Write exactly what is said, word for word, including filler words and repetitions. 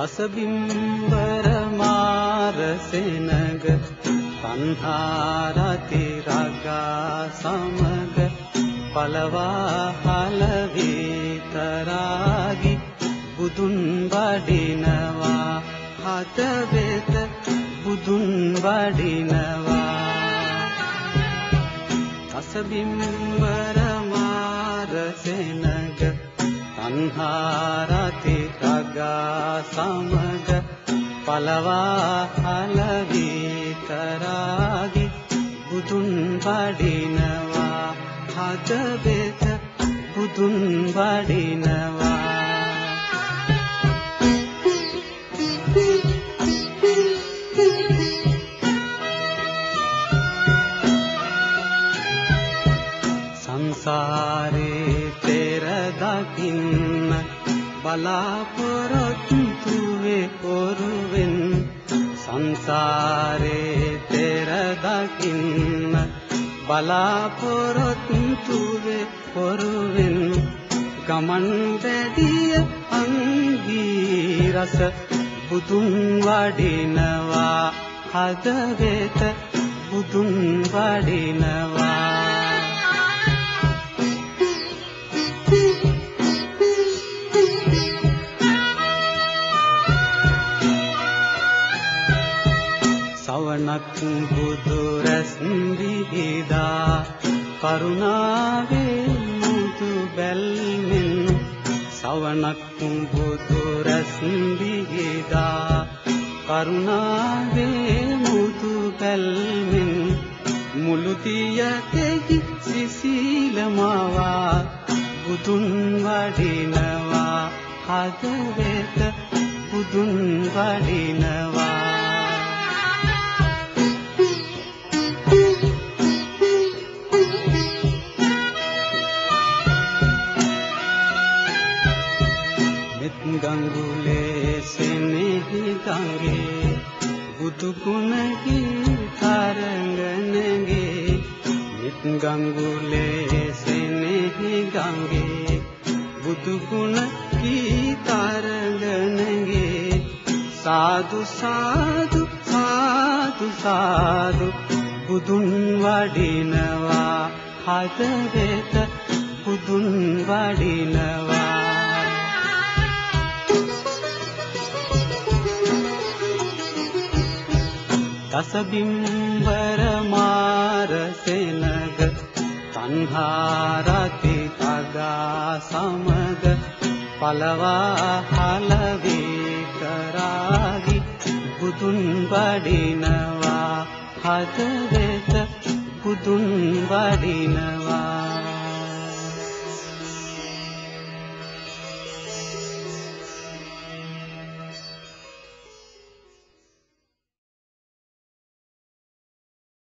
රසබිම්බර මාරසෙනග තණ්හාරති රාගා සමග පලවා හලවී තරාගි බුදුන් වඩිනවා හත වෙත බුදුන් වඩිනවා රසබිම්බර මාරසෙනග තණ්හාරති රාගා සමග පලවා හලවී තරාගි බුදුන් වඩිනවා හත වෙත බුදුන් වඩිනවා සංසාරේ තෙර දකින්න බලාපොරොත්තු වේ ඔරුවෙන් සංසාරේ තෙර දකින්න බලාපොරොත්තු වේ ඔරුවෙන් ගමන් වැඩිය අංගී රස බුදුන් වඩිනවා හද වෙත බුදුන් වඩිනවා සවනක් බුදු රැස් විහිදා කරුණාවේ මුතු බැල්මින් සවනක් බුදු රැස් විහිදා කරුණාවේ මුතු බැල්මින් මුළු දියකෙහි සිසිලමවා බුදුන් වඩිනවා හද වෙත බුදුන් වඩිනවා ගංගුලේ සෙනෙහි ගංගේ බුදු ගුණගේ තරංගනගේ මිත් ගංගුලේ සෙනෙහි ගංගේ බුදු ගුණගේ තරංගනගේ සාදු සාදු සාදු සාදු බුදුන් වඩිනවා හද වෙත බුදුන් වඩිනවා රසබිම්බර මාරසෙනග තණ්හාරති රාගා සමග පලවා හලවී තරාගි බුදුන් වඩිනවා හද වෙත බුදුන් වඩිනවා